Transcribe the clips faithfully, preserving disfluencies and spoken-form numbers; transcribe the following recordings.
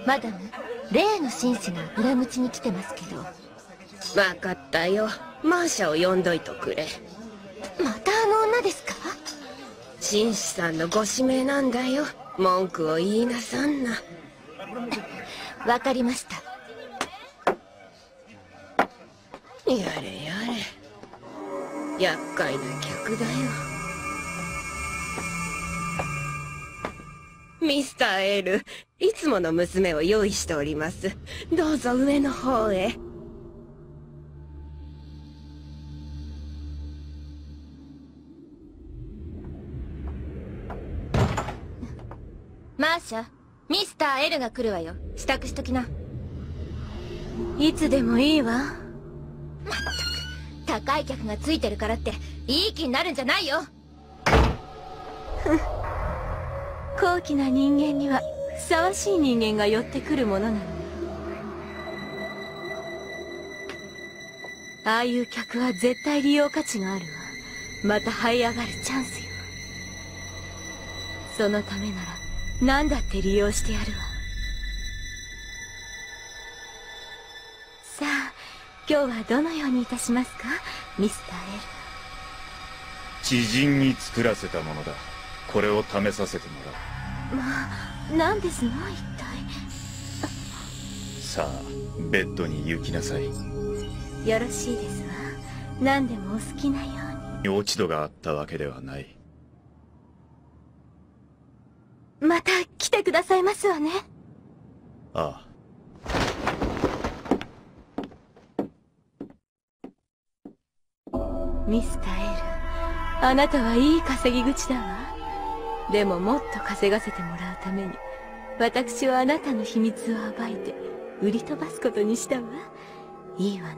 マダム、例の紳士が裏口に来てますけど。 分かったよ。マーシャを呼んどいとくれ。 またあの女ですか？ 紳士さんのご指名なんだよ。文句を言いなさんな。 わかりました。 やれやれ、厄介な客だよ。ミスター L、いつもの娘を用意しております。どうぞ上の方へ。 マーシャ、ミスター L が来るわよ。支度しときな。いつでもいいわ。まったく、高い客がついてるからっていい気になるんじゃないよ。 高貴な人間にはふさわしい人間が寄ってくるものなの。ああいう客は絶対利用価値があるわ。また這い上がるチャンスよ。そのためなら何だって利用してやるわ。さあ、今日はどのようにいたしますか、ミスター L。 知人に作らせたものだ。これを試させてもらう。 まあ、何ですの一体。 さあ、ベッドに行きなさい。 よろしいですわ。何でもお好きなように。 落ち度があったわけではない。 また来てくださいますわね。 ああ。 ミスター L、 あなたはいい稼ぎ口だわ。でももっと稼がせてもらうために、私はあなたの秘密を暴いて売り飛ばすことにしたわ。いいわね。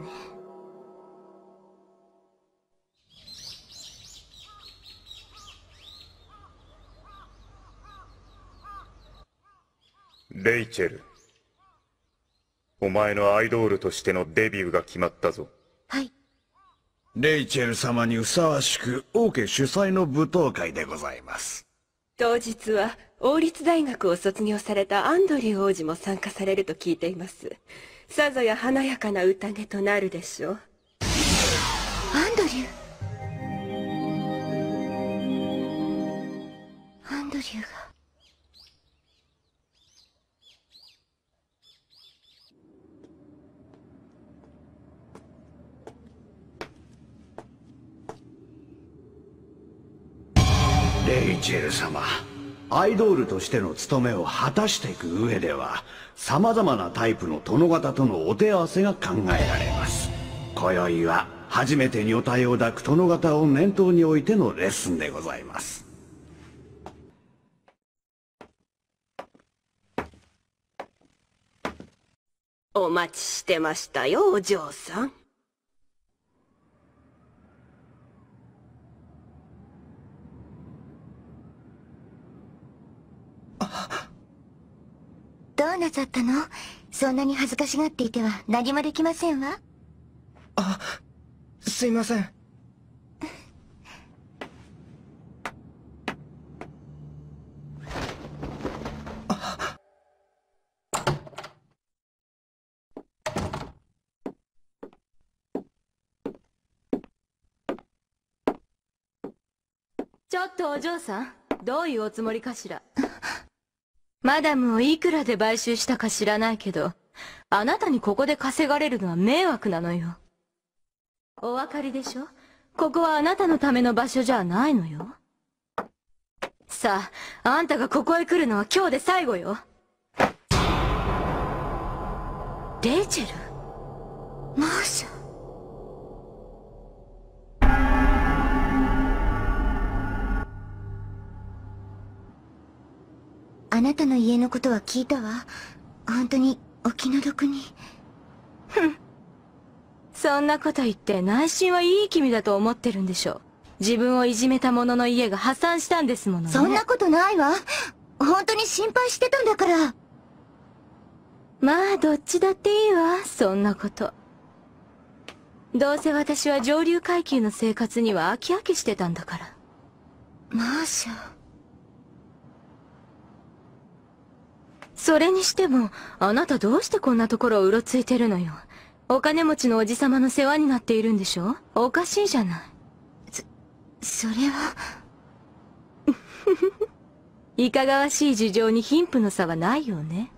レイチェル、お前のアイドールとしてのデビューが決まったぞ。 はい。 レイチェル様にふさわしく王家主催の舞踏会でございます。 当日は王立大学を卒業されたアンドリュー王子も参加されると聞いています。さぞや華やかな宴となるでしょう。 アンドリューアンドリューが。 レイチェル様、アイドールとしての務めを果たしていく上では、様々なタイプの殿方とのお手合わせが考えられます。今宵は初めて女体を抱く殿方を念頭に置いてのレッスンでございます。 お待ちしてましたよ、お嬢さん。 どうなさったの？そんなに恥ずかしがっていては何もできませんわ。 あ、すいません。 ちょっとお嬢さん、どういうおつもりかしら。マダムをいくらで買収したか知らないけど、あなたにここで稼がれるのは迷惑なのよ。お分かりでしょ？ここはあなたのための場所じゃないのよ。さあ、あんたがここへ来るのは今日で最後よ。レイチェル？ マーシャ。あなたの家のことは聞いたわ。本当にお気の毒に。 ふん。そんなこと言って内心はいい気味だと思ってるんでしょ。自分をいじめた者の家が破産したんですものね。 そんなことないわ。本当に心配してたんだから。 まあどっちだっていいわ、そんなこと。どうせ私は上流階級の生活には飽き飽きしてたんだから。 マーシャ。 それにしても、あなたどうしてこんなところをうろついてるのよ。お金持ちのおじさまの世話になっているんでしょ？おかしいじゃない。 そ、それは。 いかがわしい事情に貧富の差はないよね。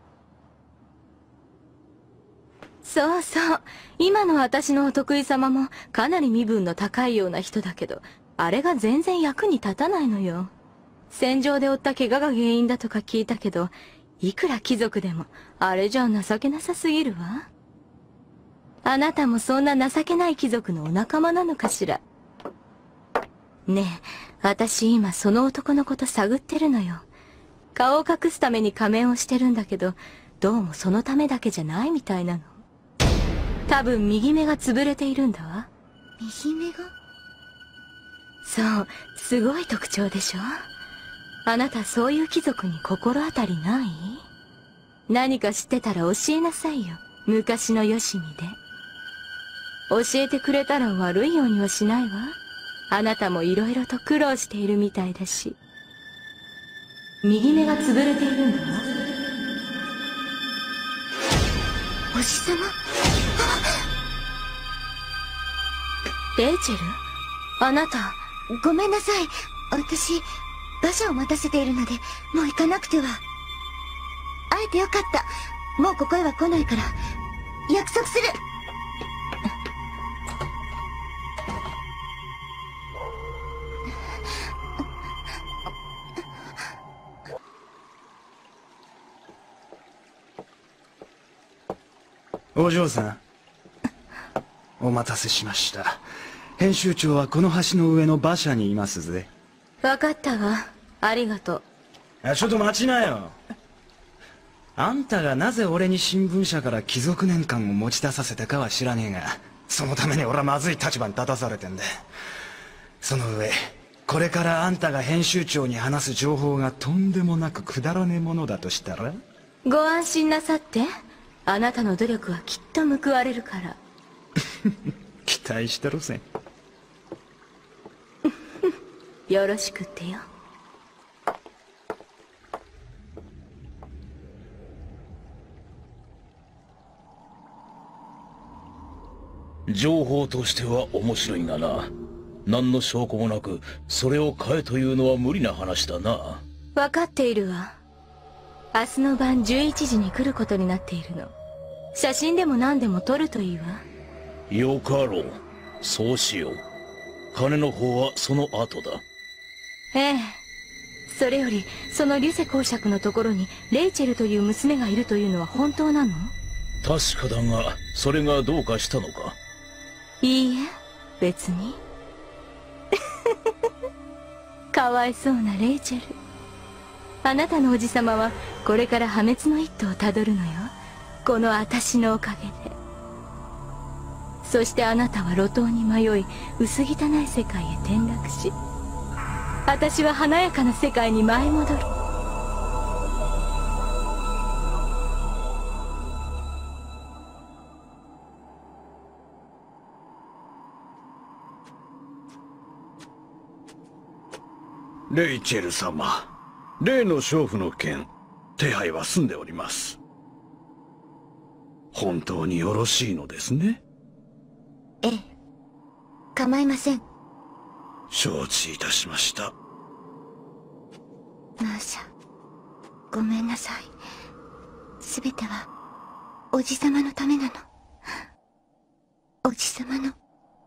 そうそう。今の私のお得意様もかなり身分の高いような人だけど、あれが全然役に立たないのよ。戦場で負った怪我が原因だとか聞いたけど、いくら貴族でも、あれじゃ情けなさすぎるわ。あなたもそんな情けない貴族のお仲間なのかしら。ねえ、私今その男のこと探ってるのよ。顔を隠すために仮面をしてるんだけど、どうもそのためだけじゃないみたいなの。多分右目が潰れているんだわ。 右目が？ そう、すごい特徴でしょ？あなたそういう貴族に心当たりない？何か知ってたら教えなさいよ。昔のよしみで。教えてくれたら悪いようにはしないわ。あなたも色々と苦労しているみたいだし。右目が潰れているんだわ。 おじさま？ レイチェル？あなた。 ごめんなさい。私、馬車を待たせているので、もう行かなくては。会えてよかった。もうここへは来ないから、約束する。 お嬢さん、お待たせしました。編集長はこの橋の上の馬車にいますぜ。 わかったわ。ありがとう。 あ、ちょっと待ちなよ。あんたがなぜ俺に新聞社から貴族年間を持ち出させたかは知らねえが、そのために俺はまずい立場に立たされてんだ。その上、これからあんたが編集長に話す情報がとんでもなくくだらねえものだとしたら？ ご安心なさって。あなたの努力はきっと報われるから。 期待してるぜ。 よろしくってよ。 情報としては面白いがな。何の証拠もなくそれを買えというのは無理な話だな。 分かっているわ。明日の晩じゅういちじに来ることになっているの。写真でも何でも撮るといいわ。 よかろう。そうしよう。金の方はその後だ。 ええ。それよりそのリュセ公爵のところにレイチェルという娘がいるというのは本当なの？ 確かだがそれがどうかしたのか？ いいえ、別に。かわいそうなレイチェル。あなたのおじさまはこれから破滅の一途をたどるのよ。この私のおかげで。そしてあなたは路頭に迷い薄汚い世界へ転落し、私は華やかな世界に舞い戻る。 レイチェル様、例の娼婦の件、手配は済んでおります。本当によろしいのですね？ ええ。構いません。 承知いたしました。 マーシャ、ごめんなさい。すべては、おじさまのためなの。おじさまの。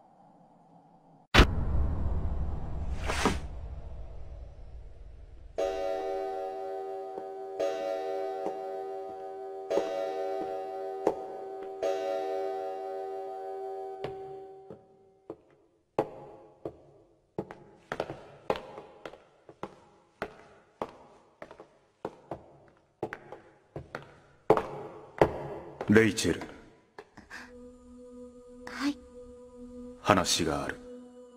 レイチェル。 はい。 話がある。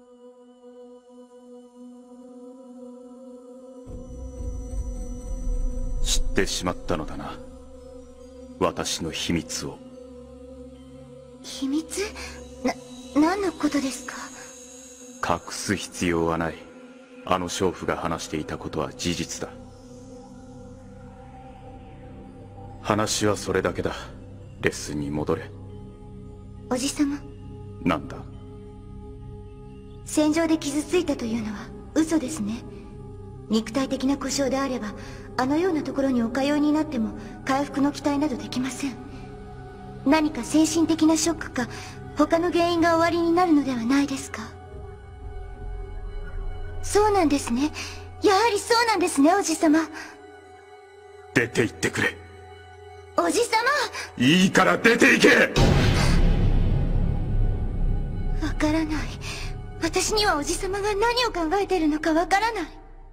知ってしまったのだな。私の秘密を。 秘密？な、何のことですか？ 隠す必要はない。あの娼婦が話していたことは事実だ。 話はそれだけだ。レッスンに戻れ。 おじさま、 なんだ？ 戦場で傷ついたというのは嘘ですね。肉体的な故障であれば、あのようなところにお通いになっても回復の期待などできません。何か精神的なショックか他の原因がおありになるのではないですか？そうなんですね。やはりそうなんですね、おじさま。 出て行ってくれ。 おじさま、 いいから出て行け。 わからない。私にはおじさまが何を考えているのかわからない。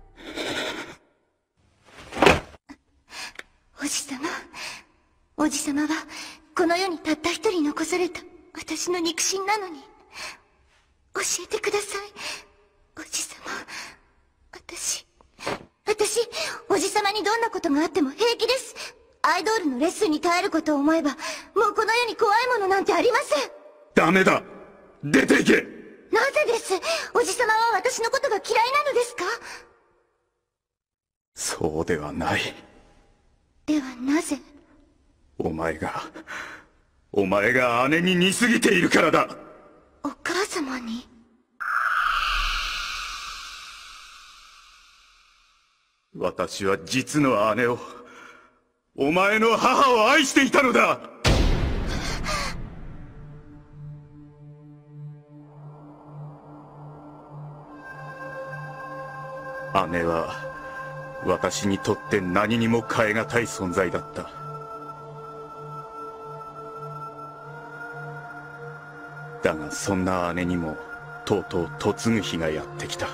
おじさま、おじさまはこの世にたった一人残された私の肉親なのに、教えてください、おじさま。私、私、おじさまにどんなことがあっても平気です。アイドルのレッスンに耐えることを思えば、もうこの世に怖いものなんてありません。 ダメだ、出て行け。 なぜです？おじさまは私のことが嫌いなのですか？ そうではない。 ではなぜ？ お前が、お前が姉に似すぎているからだ。 お母様に？ 私は実の姉を、お前の母を愛していたのだ。姉は私にとって何にも代え難い存在だった。だがそんな姉にもとうとう嫁ぐ日がやってきた。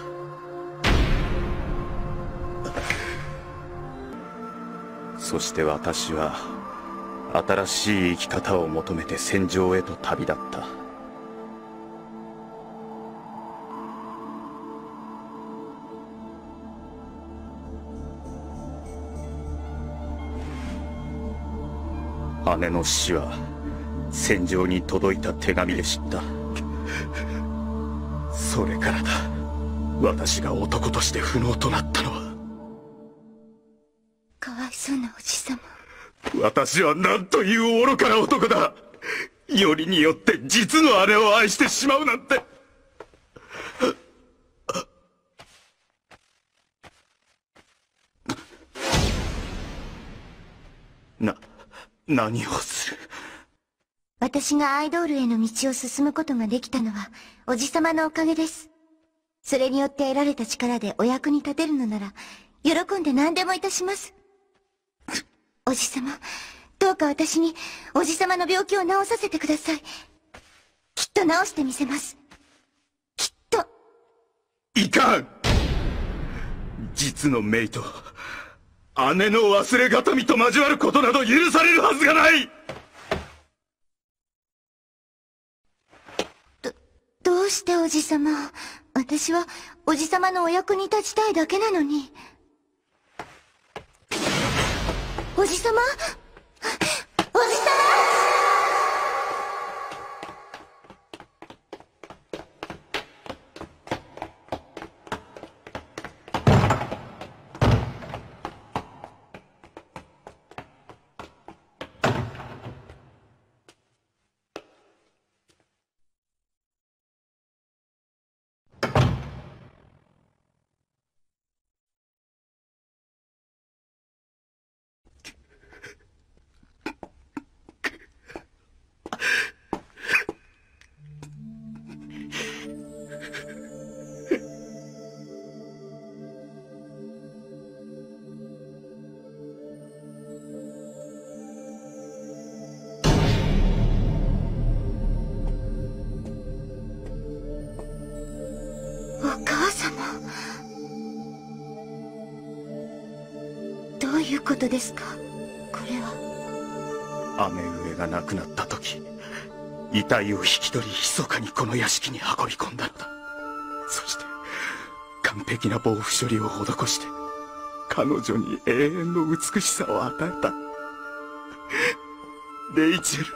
そして私は新しい生き方を求めて戦場へと旅立った。姉の死は戦場に届いた手紙で知った。それからだ、私が男として不能となったのは。 かわいそうなおじさま。 私は何という愚かな男だ。よりによって実の姉を愛してしまうなんて。な、何をする？ 私がアイドルへの道を進むことができたのはおじさまのおかげです。それによって得られた力でお役に立てるのなら喜んで何でもいたします。おじさま、どうか私におじさまの病気を治させてください。きっと治してみせます。きっと。 いかん。実の姪と姉の忘れがたみと交わることなど許されるはずがない。 ど、どうしておじさま。私はおじさまのお役に立ちたいだけなのに。おじさま、おじさま。お母様。どういうことですか、これは。 姉上が亡くなった時、遺体を引き取り密かにこの屋敷に運び込んだのだ。そして完璧な防腐処理を施して彼女に永遠の美しさを与えた。レイチェ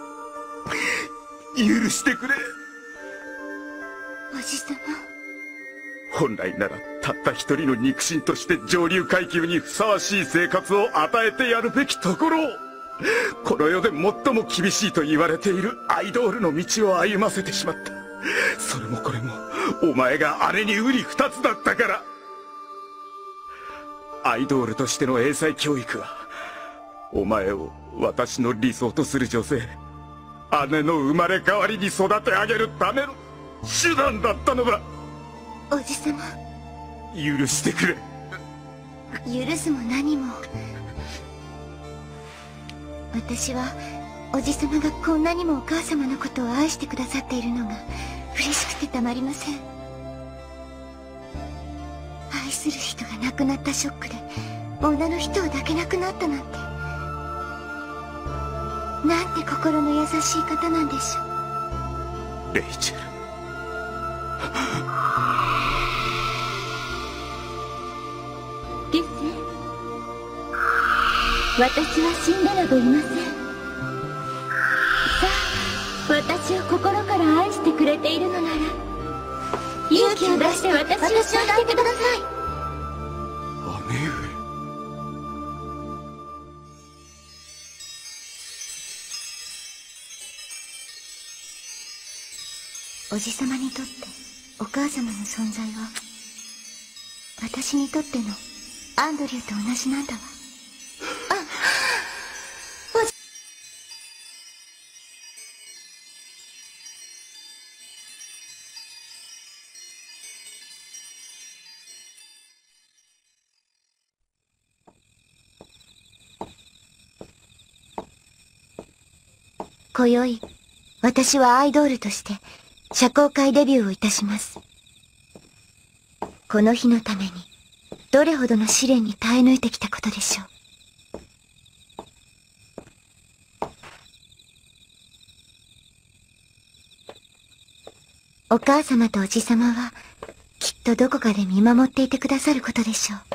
ル、許してくれ。 おじさま。 本来ならたった一人の肉親として上流階級にふさわしい生活を与えてやるべきところをこの世で最も厳しいと言われているアイドールの道を歩ませてしまった。それもこれもお前が姉に瓜二つだったから。アイドールとしての英才教育はお前を私の理想とする女性、姉の生まれ変わりに育て上げるための手段だったのだ。 おじさま、 許してくれ。 許すも何も。私はおじさまがこんなにもお母様のことを愛してくださっているのが嬉しくてたまりません。愛する人が亡くなったショックで女の人を抱けなくなったなんて、なんて心の優しい方なんでしょう。 レイチェル、 リュッセ、私は死んでなどいません。さあ、私を心から愛してくれているのなら勇気を出して私を抱いてください。 姉上。 おじさまにとってお母様の存在は私にとってのアンドリューと同じなんだわ。今宵、私はアイドールとして社交界デビューをいたします。この日のためにどれほどの試練に耐え抜いてきたことでしょう。お母様とおじ様はきっとどこかで見守っていてくださることでしょう。